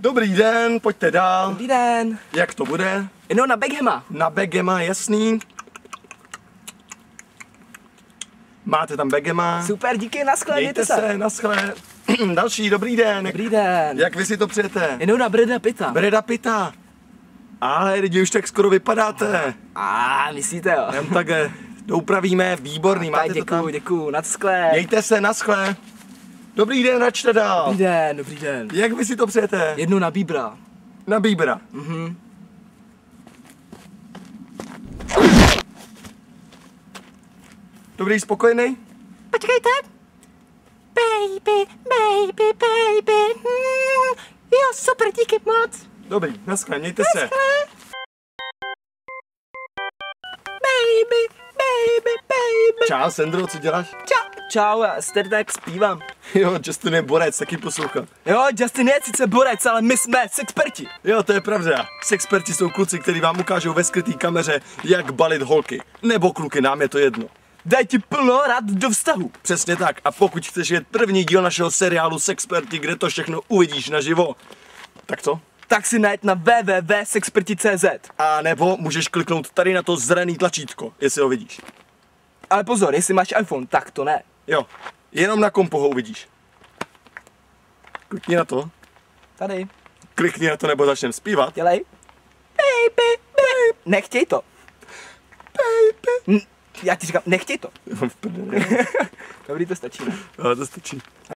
Dobrý den, pojďte dál. Dobrý den. Jak to bude? Jenom na Beckhama. Na Beckhama, jasný. Máte tam Beckhama. Super, díky, naschle, Mějte se, naschle. Další, dobrý den. Dobrý den. Jak vy si to přejete? Jenom na Brada Pitta. Brada Pitta. Ale lidi, už tak skoro vypadáte. Myslíte jo? Jem tak doupravíme, výborný, máte to tam. Děkuju, naschle. Mějte se, naschle. Dobrý den, račte dál. Dobrý den. Jak vy si to přejete? Jednou na Bíbra. Na Bíbra. Dobrý, spokojený? Počkejte. Baby. Jo, super, díky moc. Dobrý, naschle, mějte se. Baby. Čau, Sandro, co děláš? Čau, já stejně tak zpívám. Jo, Justin je borec, taky poslouchám. Jo, Justin je sice borec, ale my jsme sexperti. Jo, to je pravda. Sexperti jsou kluci, kteří vám ukážou ve skrytý kameře, jak balit holky. Nebo kluky, nám je to jedno. Daj ti plno rad do vztahu. Přesně tak. A pokud chceš jet první díl našeho seriálu Sexperti, kde to všechno uvidíš naživo, tak co? Tak si najít na www.sexperti.cz. A nebo můžeš kliknout tady na to zelený tlačítko, jestli ho vidíš. Ale pozor, jestli máš iPhone, tak to ne. Jo, jenom na kompu ho uvidíš. Klikni na to. Tady. Klikni na to, nebo začneme zpívat. Dělej. Baby. Nechtěj to. Baby. Já ti říkám, nechtěj to. Dobrý, to stačí, ne? Jo, to stačí.